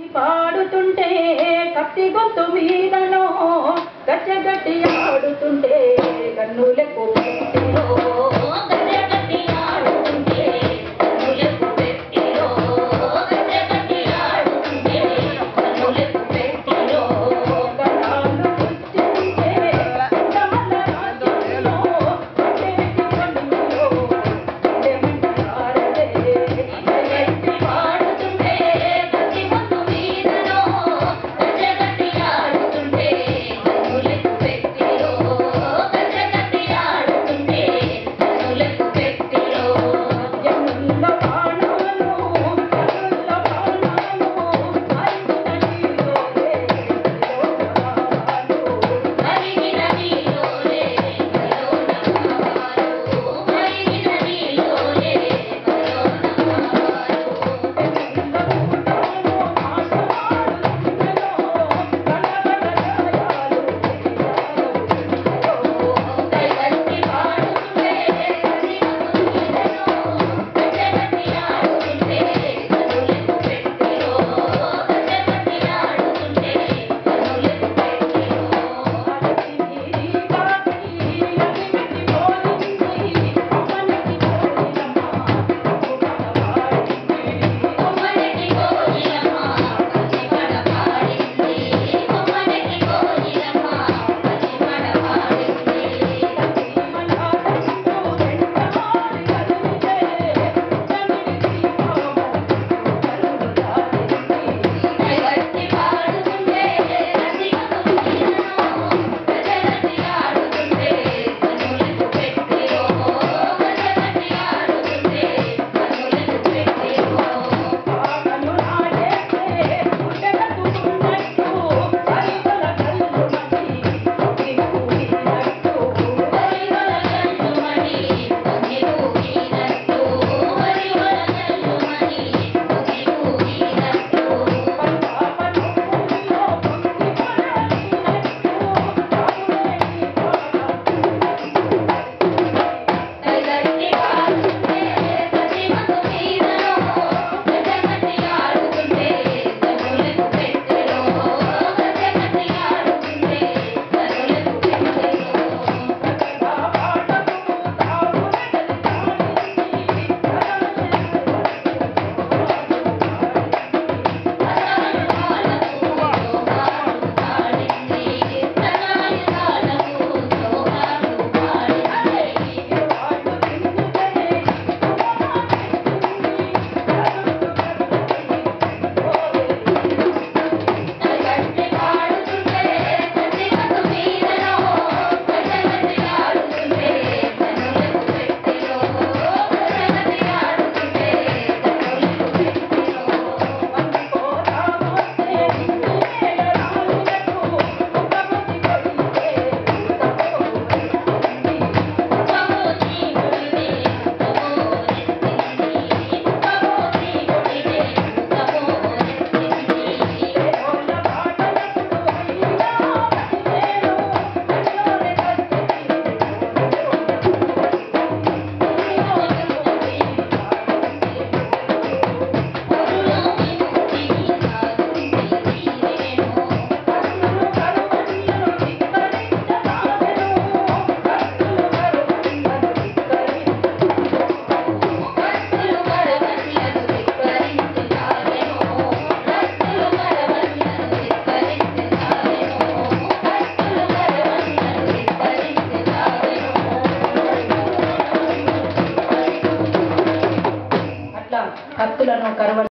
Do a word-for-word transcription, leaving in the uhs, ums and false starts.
పాడుతుంటే కత్తి గొంతు మీదనో గచ్చగట్టి ఆడుతుంటే కన్నులకు పెట్టిరో గచ్చగట్టి ఆడుతుంటే కన్నులకు పెట్టిరో గచ్చగట్టి ఆడుతుంటే కన్నులకు పెట్టిరో కరాలు పుచ్చుంటే కమల రాజులో చేతి కన్నులో దేమంటారే గచ్చగట్టి పాడుతుంటే కత్తి గొంతు మీదనో గచ్చగట్టి ఆడుతుంటే కన్నులకు పెట్టిరో గచ్చగట్టి ఆడుతుంటే కన్నులకు పెట్టిరో యముల బాణాలు కనుల బాణాలు మరిగిన నీలోనే మరిగిన నీలోనే మరిగిన నీలోనే కత్తులను కరువ